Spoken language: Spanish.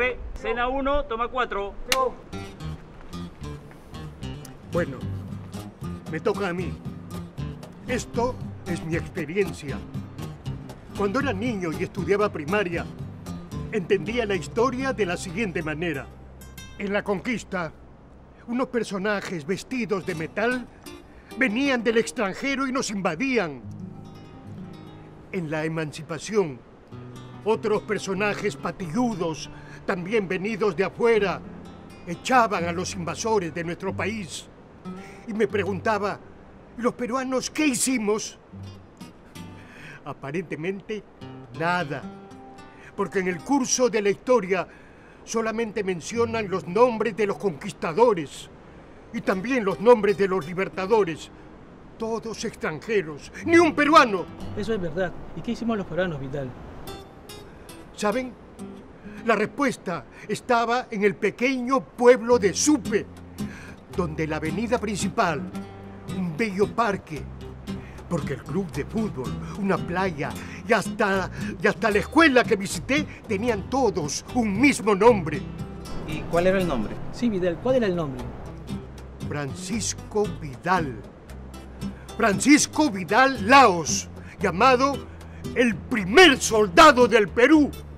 Corre, cena 1, toma 4. Bueno, me toca a mí. Esto es mi experiencia. Cuando era niño y estudiaba primaria, entendía la historia de la siguiente manera. En la conquista, unos personajes vestidos de metal venían del extranjero y nos invadían. En la emancipación, otros personajes patilludos, también venidos de afuera, echaban a los invasores de nuestro país. Y me preguntaba, ¿y los peruanos qué hicimos? Aparentemente, nada. Porque en el curso de la historia solamente mencionan los nombres de los conquistadores y también los nombres de los libertadores. Todos extranjeros, ni un peruano. Eso es verdad. ¿Y qué hicimos los peruanos, Vidal? ¿Saben? La respuesta estaba en el pequeño pueblo de Supe, donde la avenida principal, un bello parque, porque el club de fútbol, una playa y hasta la escuela que visité tenían todos un mismo nombre. ¿Y cuál era el nombre? Sí, Vidal, ¿cuál era el nombre? Francisco Vidal. Francisco Vidal Laos, llamado el primer soldado del Perú.